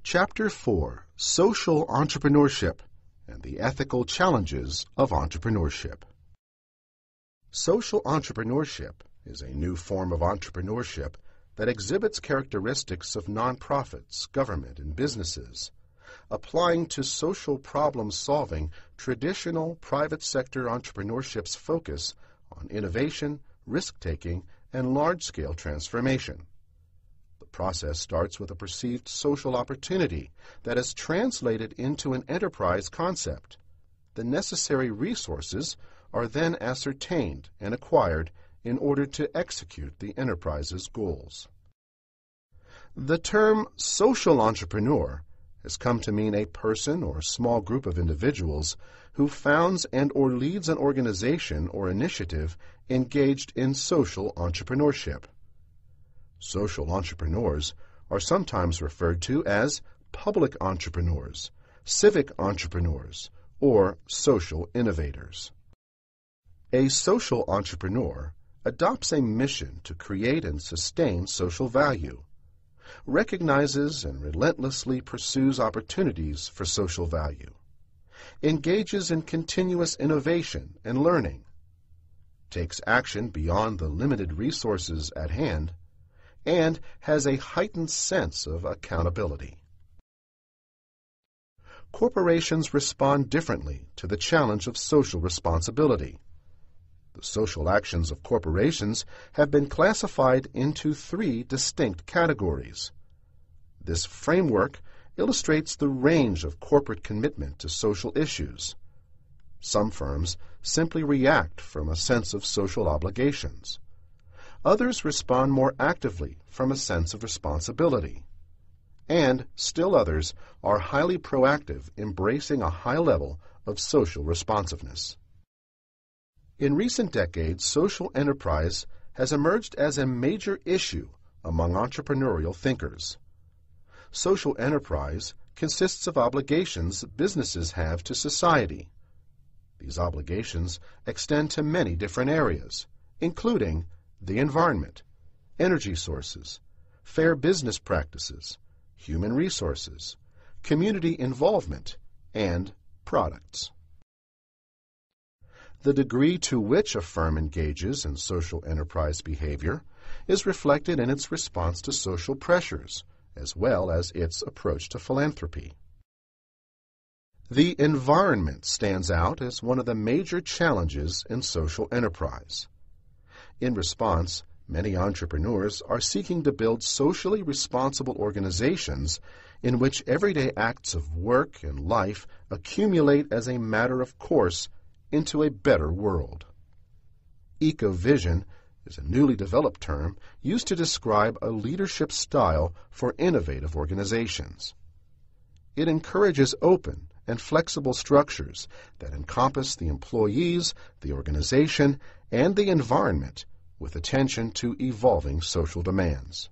Chapter 4, Social Entrepreneurship and the Ethical Challenges of Entrepreneurship. Social entrepreneurship is a new form of entrepreneurship that exhibits characteristics of nonprofits, government, and businesses, applying to social problem-solving traditional private sector entrepreneurship's focus on innovation, risk-taking, and large-scale transformation. The process starts with a perceived social opportunity that is translated into an enterprise concept. The necessary resources are then ascertained and acquired in order to execute the enterprise's goals. The term social entrepreneur has come to mean a person or small group of individuals who founds and/or leads an organization or initiative engaged in social entrepreneurship. Social entrepreneurs are sometimes referred to as public entrepreneurs, civic entrepreneurs, or social innovators. A social entrepreneur adopts a mission to create and sustain social value, recognizes and relentlessly pursues opportunities for social value, engages in continuous innovation and learning, takes action beyond the limited resources at hand, and has a heightened sense of accountability. Corporations respond differently to the challenge of social responsibility. The social actions of corporations have been classified into 3 distinct categories. This framework illustrates the range of corporate commitment to social issues. Some firms simply react from a sense of social obligations. Others respond more actively from a sense of responsibility. And still others are highly proactive, embracing a high level of social responsiveness. In recent decades, social enterprise has emerged as a major issue among entrepreneurial thinkers. Social enterprise consists of obligations businesses have to society. These obligations extend to many different areas, including the environment, energy sources, fair business practices, human resources, community involvement, and products. The degree to which a firm engages in social enterprise behavior is reflected in its response to social pressures, as well as its approach to philanthropy. The environment stands out as one of the major challenges in social enterprise. In response, many entrepreneurs are seeking to build socially responsible organizations in which everyday acts of work and life accumulate as a matter of course into a better world. Eco-vision is a newly developed term used to describe a leadership style for innovative organizations. It encourages open and flexible structures that encompass the employees, the organization, and the environment with attention to evolving social demands.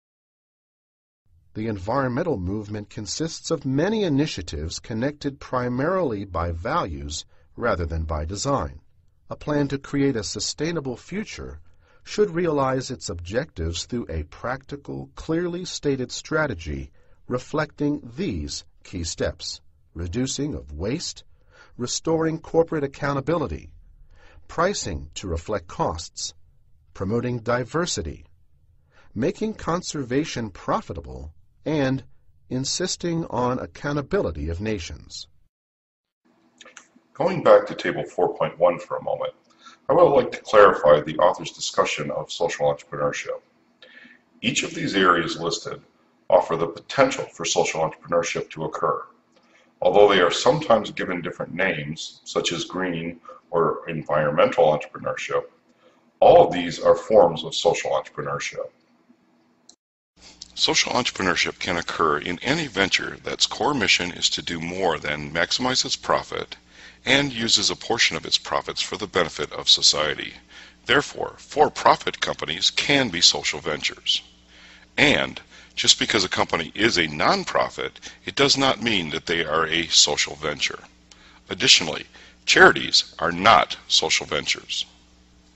The environmental movement consists of many initiatives connected primarily by values rather than by design. A plan to create a sustainable future should realize its objectives through a practical, clearly stated strategy reflecting these key steps: reducing of waste, restoring corporate accountability, pricing to reflect costs, promoting diversity, making conservation profitable, and insisting on accountability of nations. Going back to Table 4.1 for a moment, I would like to clarify the author's discussion of social entrepreneurship. Each of these areas listed offer the potential for social entrepreneurship to occur. Although they are sometimes given different names, such as green or environmental entrepreneurship, all of these are forms of social entrepreneurship. Social entrepreneurship can occur in any venture that's core mission is to do more than maximize its profit and uses a portion of its profits for the benefit of society. Therefore, for-profit companies can be social ventures. And just because a company is a nonprofit, it does not mean that they are a social venture. Additionally, charities are not social ventures.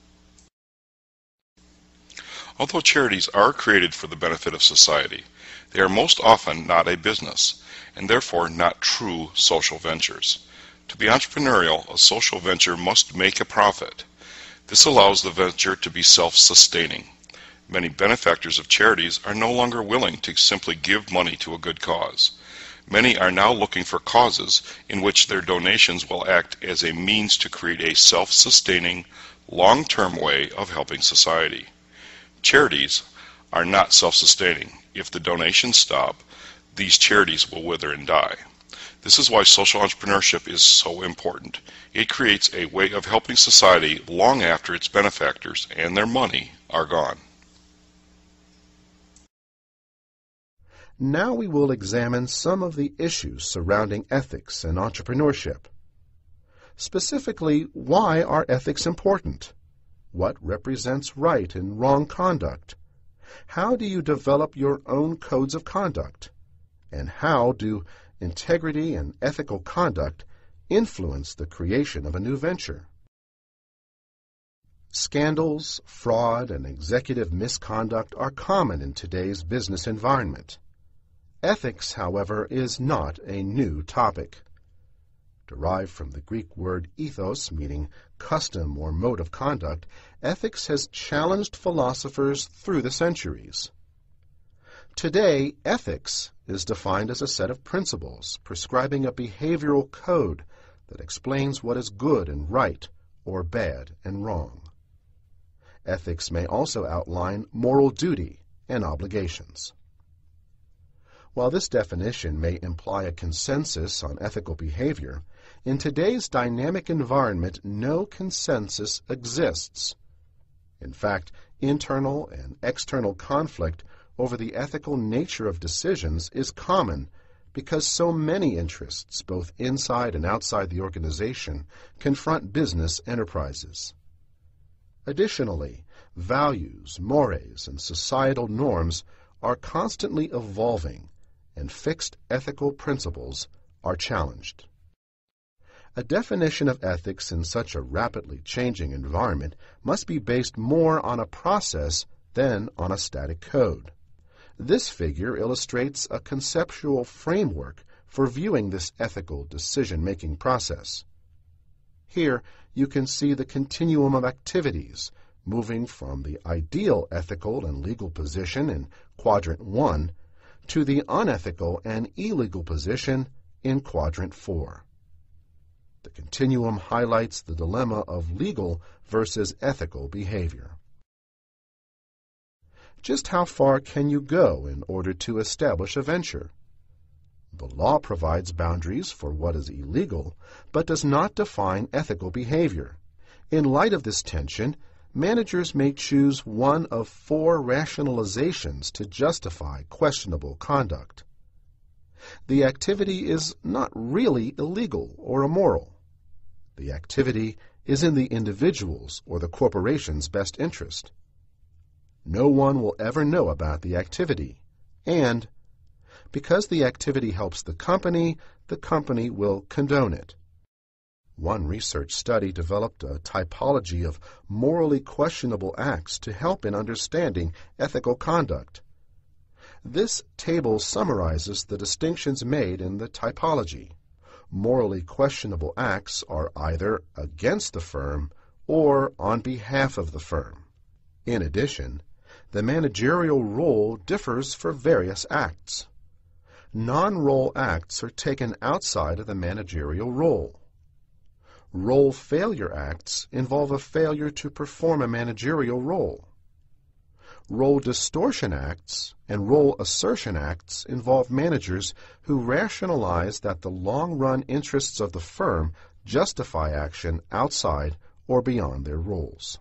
Although charities are created for the benefit of society, They are most often not a business, and therefore not true social ventures. To be entrepreneurial, a social venture must make a profit. This allows the venture to be self-sustaining. Many benefactors of charities are no longer willing to simply give money to a good cause. Many are now looking for causes in which their donations will act as a means to create a self-sustaining, long-term way of helping society. Charities are not self-sustaining. If the donations stop, these charities will wither and die. This is why social entrepreneurship is so important. It creates a way of helping society long after its benefactors and their money are gone. Now we will examine some of the issues surrounding ethics and entrepreneurship. Specifically, why are ethics important? What represents right and wrong conduct? How do you develop your own codes of conduct? And how do integrity and ethical conduct influence the creation of a new venture? Scandals, fraud, and executive misconduct are common in today's business environment. Ethics, however, is not a new topic. Derived from the Greek word ethos, meaning custom or mode of conduct, ethics has challenged philosophers through the centuries. Today, ethics is defined as a set of principles prescribing a behavioral code that explains what is good and right, or bad and wrong. Ethics may also outline moral duty and obligations. While this definition may imply a consensus on ethical behavior, in today's dynamic environment, no consensus exists. In fact, internal and external conflict over the ethical nature of decisions is common because so many interests, both inside and outside the organization, confront business enterprises. Additionally, values, mores, and societal norms are constantly evolving, and fixed ethical principles are challenged. A definition of ethics in such a rapidly changing environment must be based more on a process than on a static code. This figure illustrates a conceptual framework for viewing this ethical decision-making process. Here you can see the continuum of activities moving from the ideal ethical and legal position in Quadrant 1 to the unethical and illegal position in Quadrant 4. The continuum highlights the dilemma of legal versus ethical behavior. Just how far can you go in order to establish a venture? The law provides boundaries for what is illegal, but does not define ethical behavior. In light of this tension, managers may choose one of 4 rationalizations to justify questionable conduct. The activity is not really illegal or immoral. The activity is in the individual's or the corporation's best interest. No one will ever know about the activity, and because the activity helps the company will condone it. One research study developed a typology of morally questionable acts to help in understanding ethical conduct. This table summarizes the distinctions made in the typology. Morally questionable acts are either against the firm or on behalf of the firm. In addition, the managerial role differs for various acts. Non-role acts are taken outside of the managerial role. Role failure acts involve a failure to perform a managerial role. Role distortion acts and role assertion acts involve managers who rationalize that the long-run interests of the firm justify action outside or beyond their roles.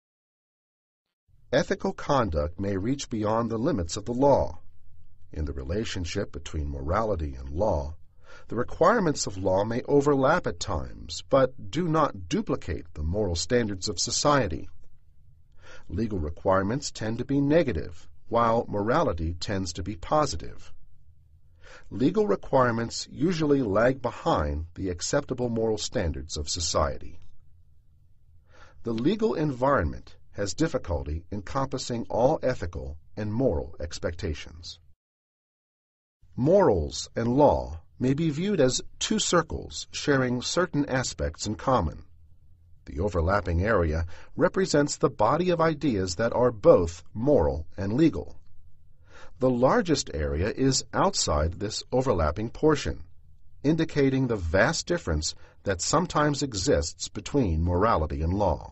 Ethical conduct may reach beyond the limits of the law. In the relationship between morality and law, the requirements of law may overlap at times, but do not duplicate the moral standards of society. Legal requirements tend to be negative, while morality tends to be positive. Legal requirements usually lag behind the acceptable moral standards of society. The legal environment has difficulty encompassing all ethical and moral expectations. Morals and law may be viewed as two circles sharing certain aspects in common. The overlapping area represents the body of ideas that are both moral and legal. The largest area is outside this overlapping portion, indicating the vast difference that sometimes exists between morality and law.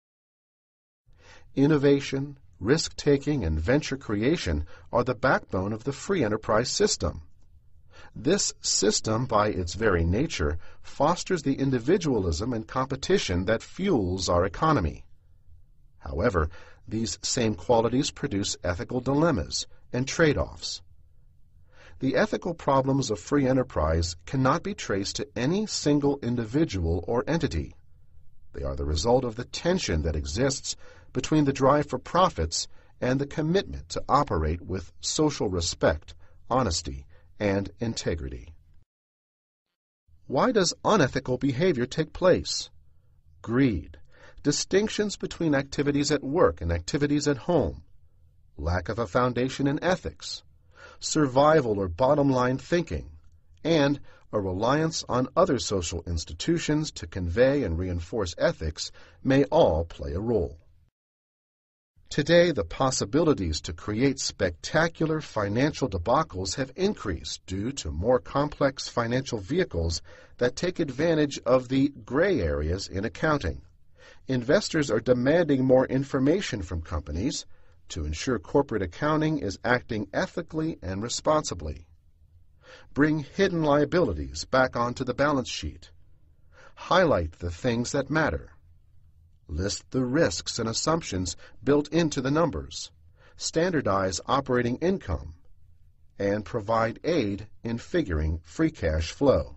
Innovation, risk-taking, and venture creation are the backbone of the free enterprise system. This system, by its very nature, fosters the individualism and competition that fuels our economy. However, these same qualities produce ethical dilemmas and trade-offs. The ethical problems of free enterprise cannot be traced to any single individual or entity. They are the result of the tension that exists between the drive for profits and the commitment to operate with social respect, honesty, and integrity. Why does unethical behavior take place? Greed, distinctions between activities at work and activities at home, lack of a foundation in ethics, survival or bottom-line thinking, and a reliance on other social institutions to convey and reinforce ethics may all play a role. Today, the possibilities to create spectacular financial debacles have increased due to more complex financial vehicles that take advantage of the gray areas in accounting. Investors are demanding more information from companies to ensure corporate accounting is acting ethically and responsibly. Bring hidden liabilities back onto the balance sheet. Highlight the things that matter. List the risks and assumptions built into the numbers. Standardize operating income. And provide aid in figuring free cash flow.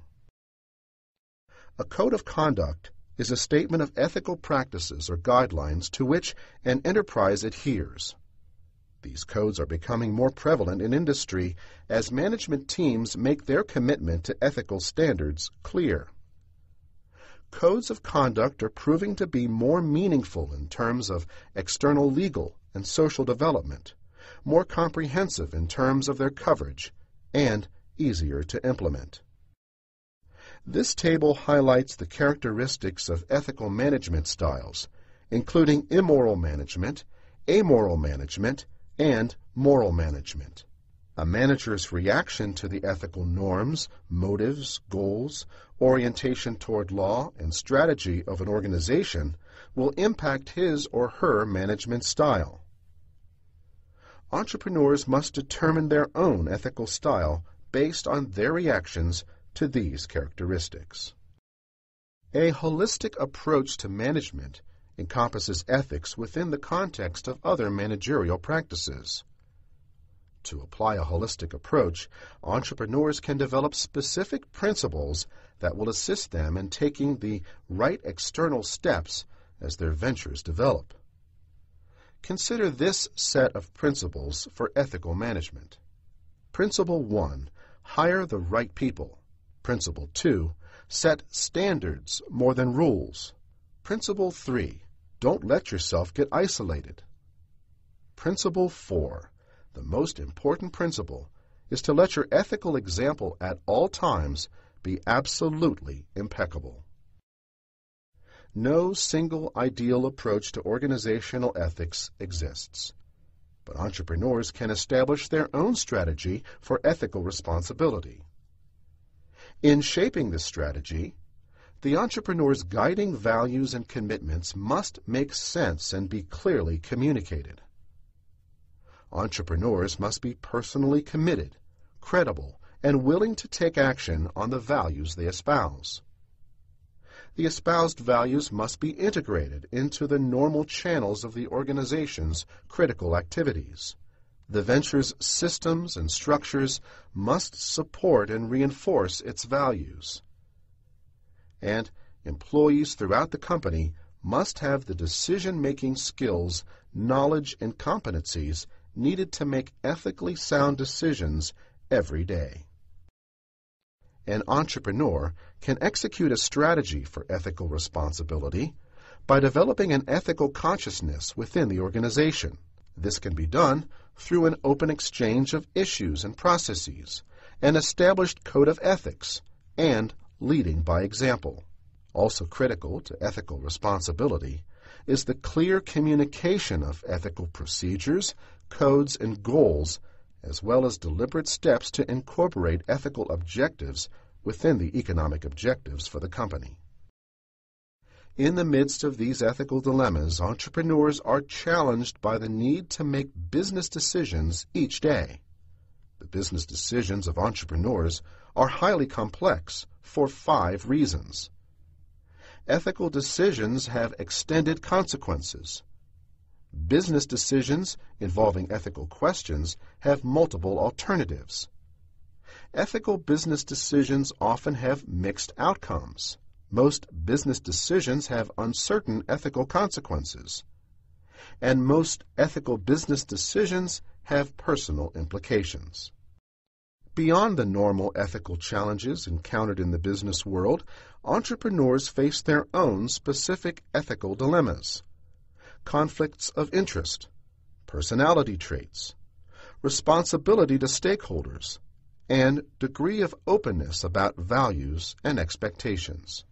A code of conduct is a statement of ethical practices or guidelines to which an enterprise adheres. These codes are becoming more prevalent in industry as management teams make their commitment to ethical standards clear. Codes of conduct are proving to be more meaningful in terms of external legal and social development, more comprehensive in terms of their coverage, and easier to implement. This table highlights the characteristics of ethical management styles, including immoral management, amoral management, and moral management. A manager's reaction to the ethical norms, motives, goals, orientation toward law, and strategy of an organization will impact his or her management style. Entrepreneurs must determine their own ethical style based on their reactions to these characteristics. A holistic approach to management encompasses ethics within the context of other managerial practices. To apply a holistic approach, entrepreneurs can develop specific principles that will assist them in taking the right external steps as their ventures develop. Consider this set of principles for ethical management. Principle 1, hire the right people. Principle 2, set standards more than rules. Principle 3, don't let yourself get isolated. Principle 4, the most important principle is to let your ethical example at all times be absolutely impeccable. No single ideal approach to organizational ethics exists, but entrepreneurs can establish their own strategy for ethical responsibility. In shaping this strategy, the entrepreneur's guiding values and commitments must make sense and be clearly communicated. Entrepreneurs must be personally committed, credible, and willing to take action on the values they espouse. The espoused values must be integrated into the normal channels of the organization's critical activities. The venture's systems and structures must support and reinforce its values. And employees throughout the company must have the decision-making skills, knowledge, and competencies needed to make ethically sound decisions every day. An entrepreneur can execute a strategy for ethical responsibility by developing an ethical consciousness within the organization. This can be done through an open exchange of issues and processes, an established code of ethics, and leading by example. Also critical to ethical responsibility is the clear communication of ethical procedures, codes, and goals, as well as deliberate steps to incorporate ethical objectives within the economic objectives for the company. In the midst of these ethical dilemmas, entrepreneurs are challenged by the need to make business decisions each day. The business decisions of entrepreneurs are highly complex for 5 reasons. Ethical decisions have extended consequences. Business decisions involving ethical questions have multiple alternatives. Ethical business decisions often have mixed outcomes. Most business decisions have uncertain ethical consequences. And most ethical business decisions have personal implications. Beyond the normal ethical challenges encountered in the business world, entrepreneurs face their own specific ethical dilemmas. Conflicts of interest, personality traits, responsibility to stakeholders, and degree of openness about values and expectations.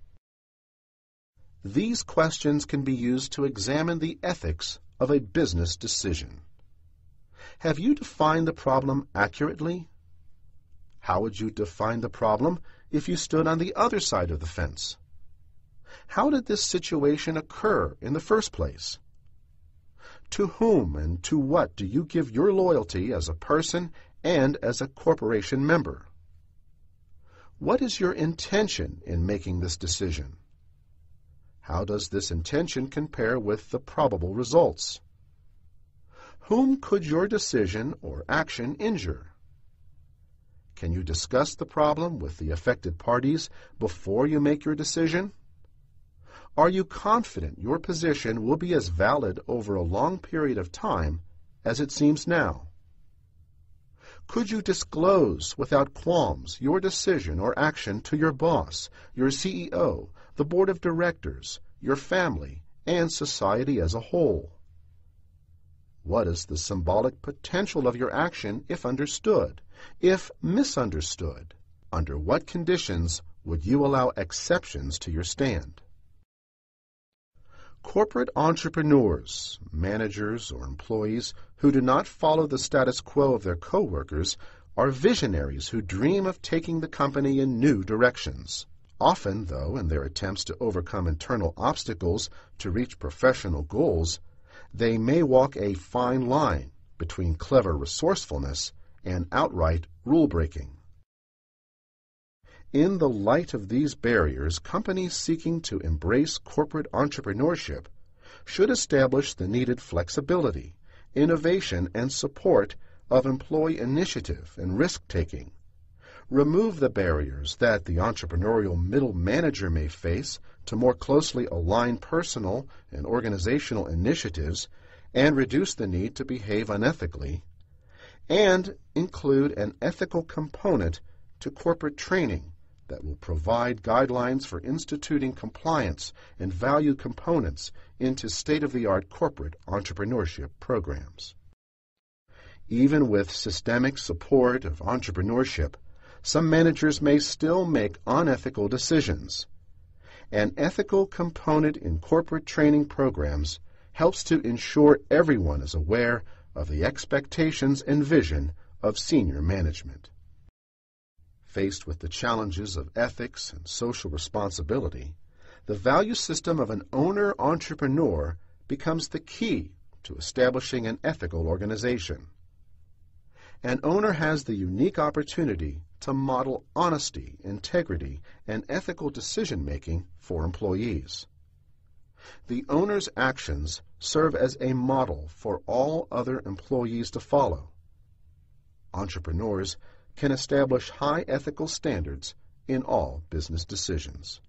These questions can be used to examine the ethics of a business decision. Have you defined the problem accurately? How would you define the problem if you stood on the other side of the fence? How did this situation occur in the first place? To whom and to what do you give your loyalty as a person and as a corporation member? What is your intention in making this decision? How does this intention compare with the probable results? Whom could your decision or action injure? Can you discuss the problem with the affected parties before you make your decision? Are you confident your position will be as valid over a long period of time as it seems now? Could you disclose without qualms your decision or action to your boss, your CEO, the board of directors, your family, and society as a whole? What is the symbolic potential of your action if understood? If misunderstood, under what conditions would you allow exceptions to your stand? Corporate entrepreneurs, managers, or employees who do not follow the status quo of their coworkers are visionaries who dream of taking the company in new directions. Often, though, in their attempts to overcome internal obstacles to reach professional goals, they may walk a fine line between clever resourcefulness and outright rule-breaking. In the light of these barriers, companies seeking to embrace corporate entrepreneurship should establish the needed flexibility, innovation, and support of employee initiative and risk-taking. Remove the barriers that the entrepreneurial middle manager may face to more closely align personal and organizational initiatives and reduce the need to behave unethically, and include an ethical component to corporate training that will provide guidelines for instituting compliance and value components into state-of-the-art corporate entrepreneurship programs. Even with systemic support of entrepreneurship, some managers may still make unethical decisions. An ethical component in corporate training programs helps to ensure everyone is aware of the expectations and vision of senior management. Faced with the challenges of ethics and social responsibility, the value system of an owner-entrepreneur becomes the key to establishing an ethical organization. An owner has the unique opportunity to model honesty, integrity, and ethical decision-making for employees. The owner's actions serve as a model for all other employees to follow. Entrepreneurs can establish high ethical standards in all business decisions.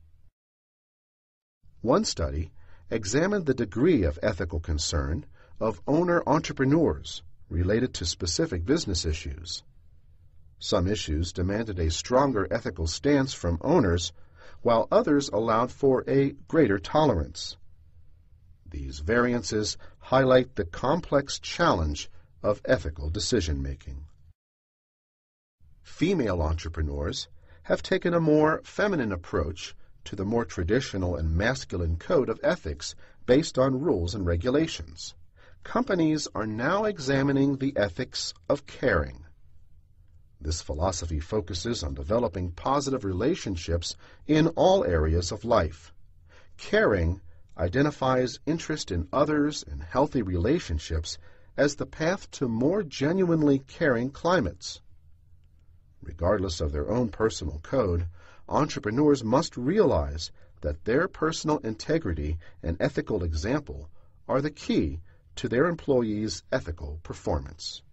One study examined the degree of ethical concern of owner-entrepreneurs related to specific business issues. Some issues demanded a stronger ethical stance from owners, while others allowed for a greater tolerance. These variances highlight the complex challenge of ethical decision-making. Female entrepreneurs have taken a more feminine approach to the more traditional and masculine code of ethics based on rules and regulations. Companies are now examining the ethics of caring. This philosophy focuses on developing positive relationships in all areas of life. Caring identifies interest in others and healthy relationships as the path to more genuinely caring climates. Regardless of their own personal code, entrepreneurs must realize that their personal integrity and ethical example are the key to their employees' ethical performance.